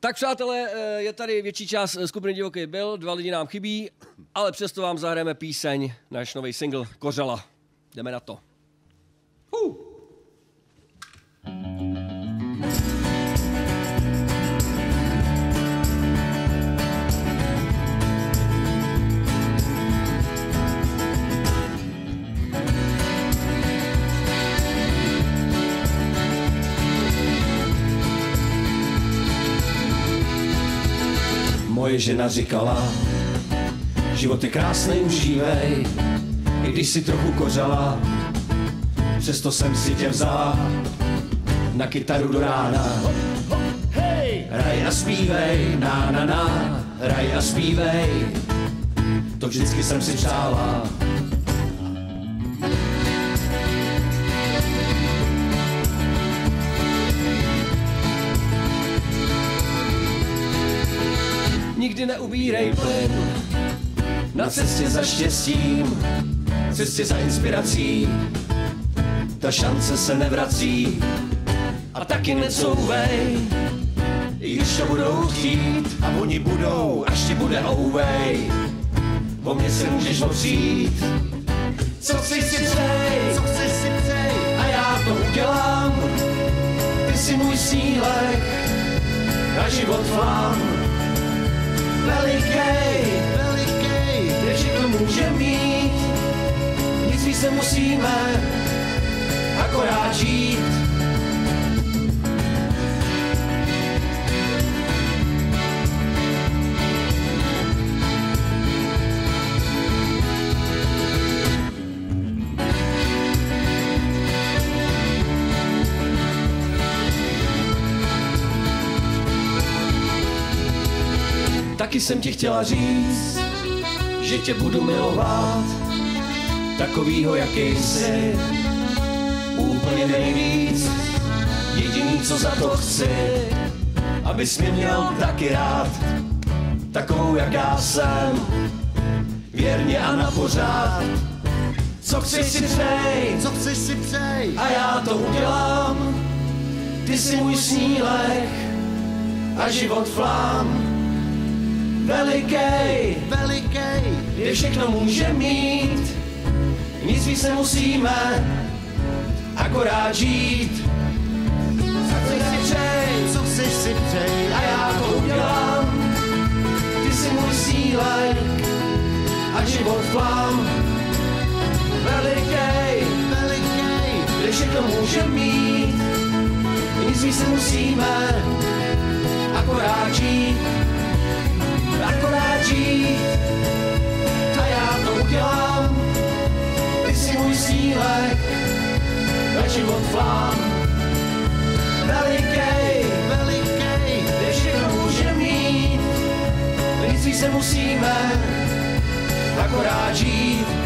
Tak přátelé, je tady větší část skupiny Divoký Bill, 2 lidi nám chybí, ale přesto vám zahrajeme píseň, náš nový single Kořala. Jdeme na to. Moje žena říkala, život je krásný, užívej, i když si trochu kořala, přesto jsem si tě vzala na kytaru do rána. Hraj a zpívej, na na na, hraj a zpívej, to vždycky jsem si přála. Nikdy neubírej plyn Na cestě za štěstím, cestě za inspirací, ta šance se nevrací a taky necouvej, i když to budou chtít a oni budou, až ti bude ouvej, po mně se můžeš opřít, co chceš si přej, a já to udělám, ty jsi můj snílek a život flám, velikej, kde všechno může mít, nic víc nemusíme, akorát žít. Taky jsem ti chtěla říct, že tě budu milovat, takovýho, jaký jsi, úplně nejvíc. Jediný, co za to chci, abys mě měl taky rád, takovou, jak já jsem, věrně a na pořád. Co chceš si přej, a já to udělám, ty jsi můj snílek a život flám. Velikej, kde všechno může mít, nic víc nemusíme, akorát žít. Co chceš si přej, a já to udělám, ty jsi můj snílek a život flám. Velikej, kde všechno může mít, nic víc nemusíme, akorát žít. Akorát žít, a já to udělám, ty jsi můj snílek a život flám. Velikej, kde všechno může mít, nic víc nemusíme, akorát žít.